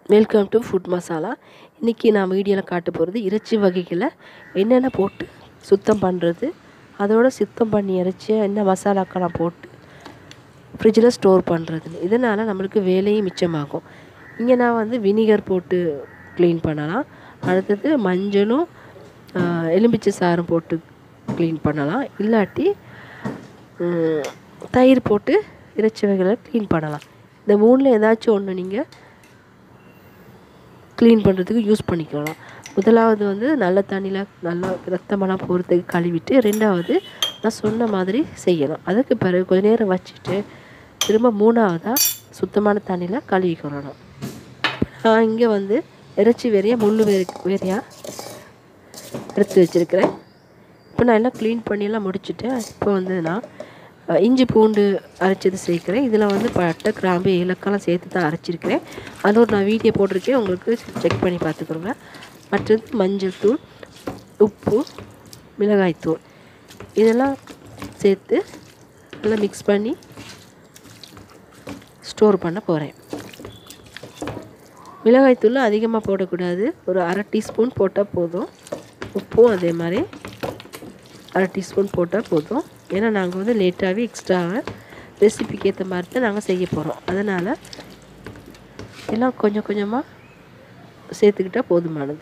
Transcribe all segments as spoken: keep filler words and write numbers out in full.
Welcome to food masala. இன்றைக்கி நான் வீடியோவில் காட்ட போகிறது இறைச்சி வகைகளை என்னென்ன போட்டு சுத்தம் பண்ணுறது, அதோட சுத்தம் பண்ணி இறைச்சியை என்ன மசாலாக்கெல்லாம் போட்டு ஃப்ரிட்ஜில் ஸ்டோர் பண்ணுறதுன்னு. இதனால் நம்மளுக்கு வேலையும் மிச்சமாகும். இங்கே நான் வந்து வினிகர் போட்டு க்ளீன் பண்ணலாம். அடுத்தது மஞ்சளும் எலும்பிச்சை சாறும் போட்டு க்ளீன் பண்ணலாம். இல்லாட்டி தயிர் போட்டு இறைச்சி வகைகளை க்ளீன் பண்ணலாம். இந்த மூணில் ஏதாச்சும் ஒன்று நீங்கள் க்ளீன் பண்ணுறதுக்கு யூஸ் பண்ணிக்கலாம். முதலாவது வந்து நல்ல தண்ணியில் நல்லா ரத்தமெல்லாம் போகிறதுக்கு கழுவிட்டு, ரெண்டாவது நான் சொன்ன மாதிரி செய்யணும். அதுக்கு பிறகு கொஞ்ச நேரம் வச்சுட்டு திரும்ப மூணாவதாக சுத்தமான தண்ணியில் கழுவிக்கணும். நான் இங்கே வந்து இறைச்சி வேறையாக முள் வேறு வேறையாக எடுத்து வச்சுருக்கிறேன். இப்போ நான் எல்லாம் க்ளீன் பண்ணியெல்லாம் முடிச்சுட்டேன். இப்போ வந்து நான் இஞ்சி பூண்டு அரைச்சது சேர்க்குறேன். இதில் வந்து பட்டை கிராம்பு ஏலக்காய்லாம் சேர்த்து தான் அரைச்சிருக்கிறேன். அது ஒரு நான் வீடியோ போட்டிருக்கேன், உங்களுக்கு செக் பண்ணி பார்த்துக்கோங்க. மற்றது மஞ்சள் தூள், உப்பு, மிளகாய்த்தூள் இதெல்லாம் சேர்த்து நல்லா மிக்ஸ் பண்ணி ஸ்டோர் பண்ண போகிறேன். மிளகாய்த்தூள் அதிகமாக போடக்கூடாது, ஒரு அரை டீஸ்பூன் போட்டால் போதும். உப்பும் அதே மாதிரி அரை டீஸ்பூன் போட்டால் போதும். ஏன்னா நாங்கள் வந்து லேட்டாகவே எக்ஸ்ட்ராவாக ரெசிபிக்கு ஏற்ற மாதிரி தான் நாங்கள் செய்ய போகிறோம். அதனால் எல்லாம் கொஞ்சம் கொஞ்சமாக சேர்த்துக்கிட்டால் போதுமானது.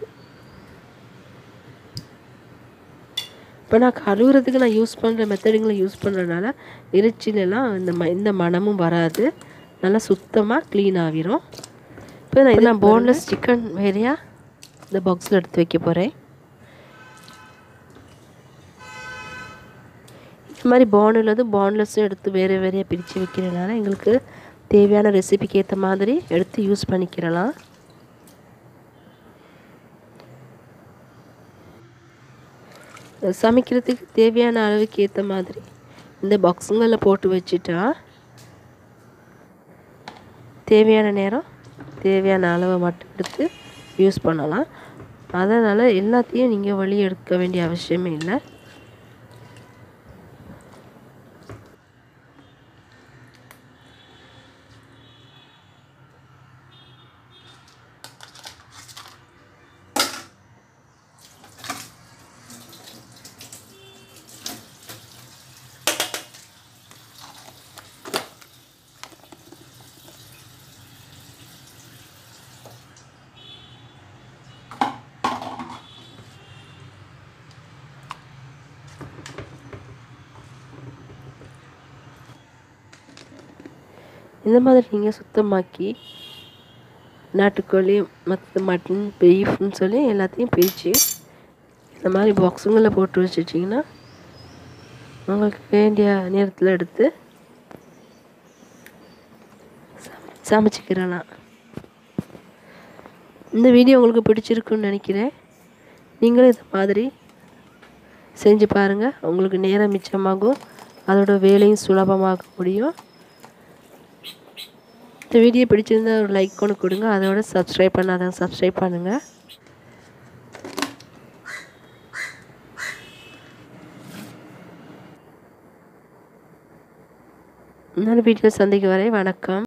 இப்போ நான் கழுவுறதுக்கு நான் யூஸ் பண்ணுற மெத்தடுங்களை யூஸ் பண்ணுறதுனால இறைச்சிலெல்லாம் இந்த ம இந்த மணமும் வராது, நல்லா சுத்தமாக க்ளீன் ஆகிரும். இப்போ நான் இதெல்லாம் போன்லெஸ் சிக்கன் வேறையாக இந்த பாக்ஸில் எடுத்து வைக்க போகிறேன். இந்த மாதிரி பான் உள்ளது பான்லெஸ்ஸும் எடுத்து வேறு வேறையாக பிரித்து வைக்கிறதுனால எங்களுக்கு தேவையான ரெசிபிக்கு ஏற்ற மாதிரி எடுத்து யூஸ் பண்ணிக்கிறலாம். சமைக்கிறதுக்கு தேவையான அளவுக்கு ஏற்ற மாதிரி இந்த பாக்ஸுங்களில் போட்டு வச்சுட்டா தேவையான நேரம் தேவையான அளவை மட்டும் எடுத்து யூஸ் பண்ணலாம். அதனால் எல்லாத்தையும் நீங்கள் வெளியே எடுக்க வேண்டிய அவசியமே இல்லை. இந்த மாதிரி நீங்கள் சுத்தமாக்கி நாட்டுக்கோழி, மற்ற மட்டன், பீஃப்னு சொல்லி எல்லாத்தையும் பிரித்து இந்த மாதிரி பாக்ஸுங்களில் போட்டு வச்சுட்டிங்கன்னா உங்களுக்கு வேண்டிய நேரத்தில் எடுத்து சமைச்சிக்கிறலாம். இந்த வீடியோ உங்களுக்கு பிடிச்சிருக்குன்னு நினைக்கிறேன். நீங்களும் இந்த மாதிரி செஞ்சு பாருங்கள். உங்களுக்கு நேரம் மிச்சமாகும், அதோட வேலையும் சுலபமாக முடியும். இந்த வீடியோ பிடிச்சிருந்தா ஒரு லைக் ஒன்று கொடுங்க. அதோட சப்ஸ்கிரைப் பண்ணாதவங்க சப்ஸ்கிரைப் பண்ணுங்கள். இன்னொரு வீடியோ சந்திக்கும் வரை வணக்கம்.